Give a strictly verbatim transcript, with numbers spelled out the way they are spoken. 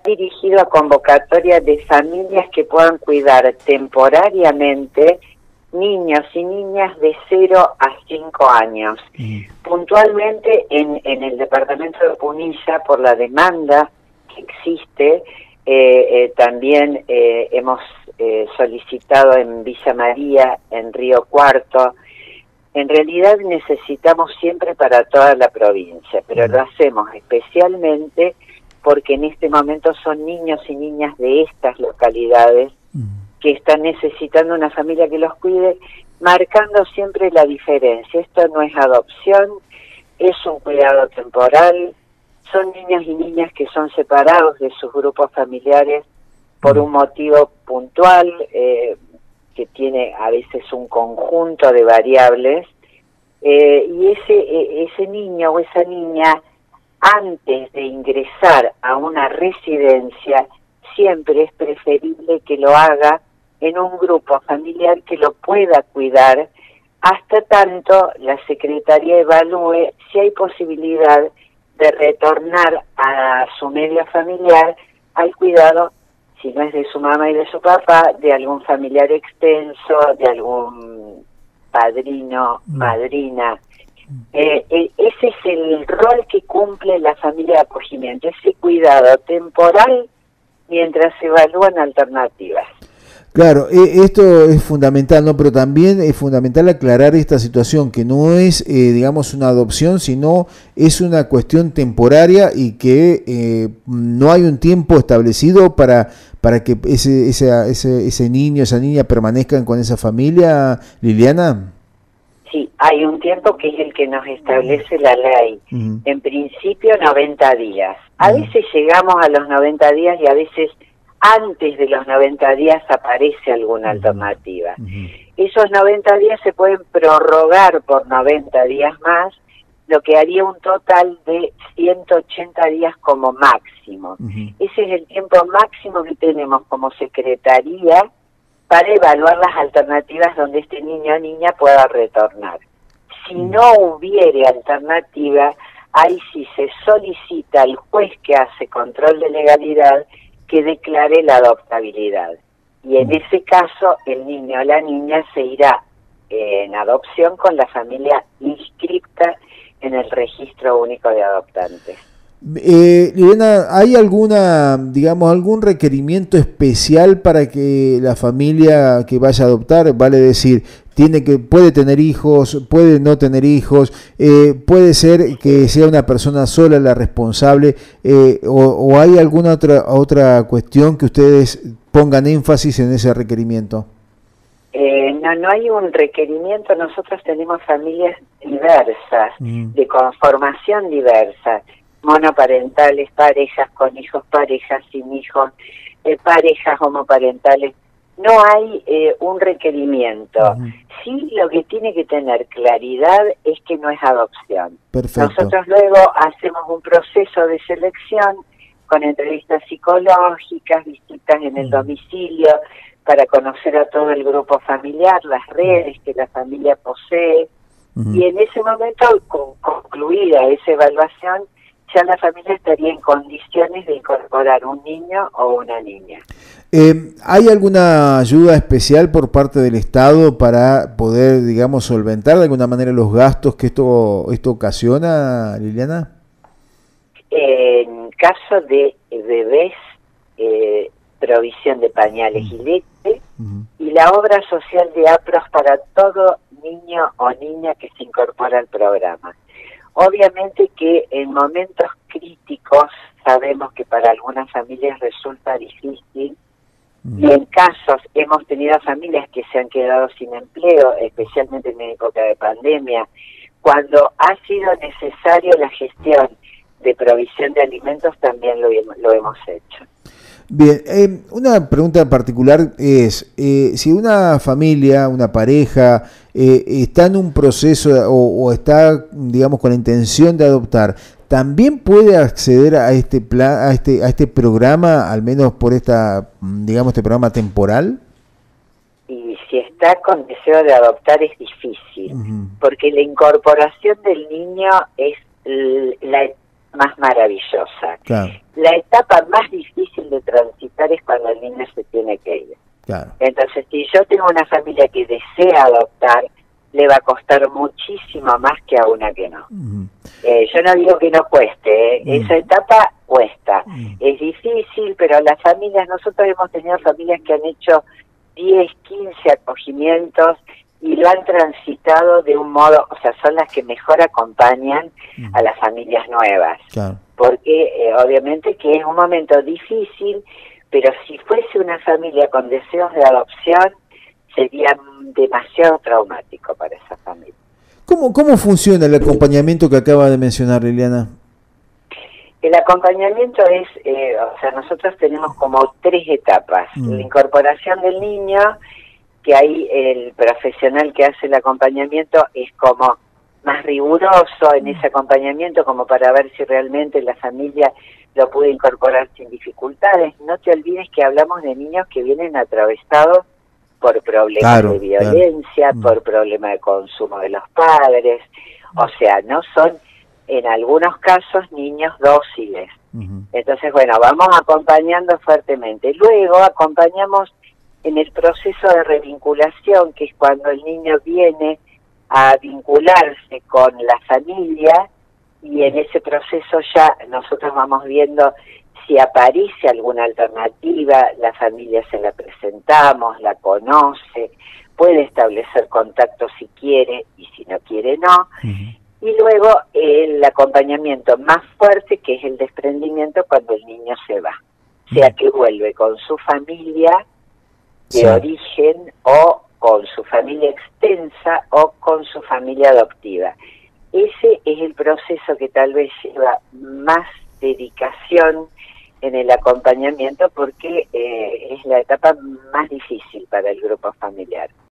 dirigido a convocatoria de familias que puedan cuidar temporariamente niños y niñas de cero a cinco años. Mm. Puntualmente en, en el departamento de Punilla, por la demanda que existe, eh, eh, también eh, hemos eh, solicitado en Villa María, en Río Cuarto. En realidad necesitamos siempre para toda la provincia, pero mm. lo hacemos especialmente porque en este momento son niños y niñas de estas localidades mm. que están necesitando una familia que los cuide, marcando siempre la diferencia. Esto no es adopción, es un cuidado temporal, son niños y niñas que son separados de sus grupos familiares por un motivo puntual, eh, que tiene a veces un conjunto de variables, eh, y ese, ese niño o esa niña, antes de ingresar a una residencia, siempre es preferible que lo haga en un grupo familiar que lo pueda cuidar, hasta tanto la Secretaría evalúe si hay posibilidad de retornar a su medio familiar al cuidado, si no es de su mamá y de su papá, de algún familiar extenso, de algún padrino, madrina. Eh, eh, ese es el rol que cumple la familia de acogimiento, ese cuidado temporal mientras se evalúan alternativas. Claro, eh, esto es fundamental, ¿no? Pero también es fundamental aclarar esta situación, que no es, eh, digamos, una adopción, sino es una cuestión temporaria y que eh, no hay un tiempo establecido para para que ese, ese, ese, ese niño, esa niña permanezcan con esa familia, Liliana. Sí, hay un tiempo que es el que nos establece la ley. Uh-huh. En principio, noventa días. A uh-huh. veces llegamos a los noventa días y a veces antes de los noventa días aparece alguna uh-huh. alternativa. Uh-huh. Esos noventa días se pueden prorrogar por noventa días más, lo que haría un total de ciento ochenta días como máximo. Uh-huh. Ese es el tiempo máximo que tenemos como Secretaría para evaluar las alternativas donde este niño o niña pueda retornar. Si uh-huh. no hubiere alternativa, ahí sí se solicita al juez que hace control de legalidad que declare la adoptabilidad. Y en uh-huh. ese caso, el niño o la niña se irá eh, en adopción con la familia inscripta en el Registro Único de Adoptantes. Eh, Liliana, ¿hay alguna, digamos, algún requerimiento especial para que la familia que vaya a adoptar, vale decir, tiene que puede tener hijos, puede no tener hijos, eh, puede ser que sea una persona sola la responsable, eh, o, o hay alguna otra otra cuestión que ustedes pongan énfasis en ese requerimiento? Eh, no, no hay un requerimiento. Nosotros tenemos familias diversas, mm. de conformación diversa, monoparentales, parejas con hijos, parejas sin hijos, eh, parejas homoparentales. No hay eh, un requerimiento. Uh-huh. Sí, lo que tiene que tener claridad es que no es adopción. Perfecto. Nosotros luego hacemos un proceso de selección con entrevistas psicológicas, visitas en el uh-huh. domicilio, para conocer a todo el grupo familiar, las redes que la familia posee, uh-huh. y en ese momento, con, concluida esa evaluación, ya la familia estaría en condiciones de incorporar un niño o una niña. Eh, ¿Hay alguna ayuda especial por parte del Estado para poder, digamos, solventar de alguna manera los gastos que esto esto ocasiona, Liliana? En caso de bebés, eh, provisión de pañales uh-huh. y leche, uh-huh. y la obra social de APROS para todo niño o niña que se incorpora al programa. Obviamente que en momentos críticos sabemos que para algunas familias resulta difícil, uh-huh. y en casos hemos tenido familias que se han quedado sin empleo, especialmente en época de pandemia, cuando ha sido necesario la gestión de provisión de alimentos, también lo, lo hemos hecho. Bien, eh, una pregunta particular es, eh, si una familia, una pareja, eh, está en un proceso o, o está, digamos, con la intención de adoptar, ¿también puede acceder a este plan, a este, a este programa, al menos por esta, digamos, este programa temporal? Y si está con deseo de adoptar es difícil, uh-huh. porque la incorporación del niño es la más maravillosa. Claro. La etapa más difícil de transitar es cuando el niño se tiene que ir. Claro. Entonces, si yo tengo una familia que desea adoptar, le va a costar muchísimo más que a una que no. Uh-huh. eh, yo no digo que no cueste, ¿eh? Uh-huh. Esa etapa cuesta. Uh-huh. Es difícil, pero las familias, nosotros hemos tenido familias que han hecho diez, quince acogimientos y lo han transitado de un modo, o sea, son las que mejor acompañan uh-huh. a las familias nuevas. Claro. Porque eh, obviamente que es un momento difícil, pero si fuese una familia con deseos de adopción, sería demasiado traumático para esa familia. ¿Cómo, cómo funciona el acompañamiento que acaba de mencionar, Liliana? El acompañamiento es, eh, o sea, nosotros tenemos como tres etapas. Mm. La incorporación del niño, que ahí el profesional que hace el acompañamiento es como más riguroso en ese acompañamiento, como para ver si realmente la familia lo puede incorporar sin dificultades. No te olvides que hablamos de niños que vienen atravesados por problemas claro, de violencia, claro. por problemas de consumo de los padres, o sea, no son en algunos casos niños dóciles. Uh-huh. Entonces, bueno, vamos acompañando fuertemente. Luego acompañamos en el proceso de revinculación, que es cuando el niño viene a vincularse con la familia, y en ese proceso ya nosotros vamos viendo si aparece alguna alternativa, la familia se la presentamos, la conoce, puede establecer contacto si quiere y si no quiere no. Uh-huh. Y luego el acompañamiento más fuerte, que es el desprendimiento cuando el niño se va. Uh-huh. Sea que vuelve con su familia de sí. origen o con su familia extensa o con su familia adoptiva. Ese es el proceso que tal vez lleva más dedicación en el acompañamiento porque eh, es la etapa más difícil para el grupo familiar.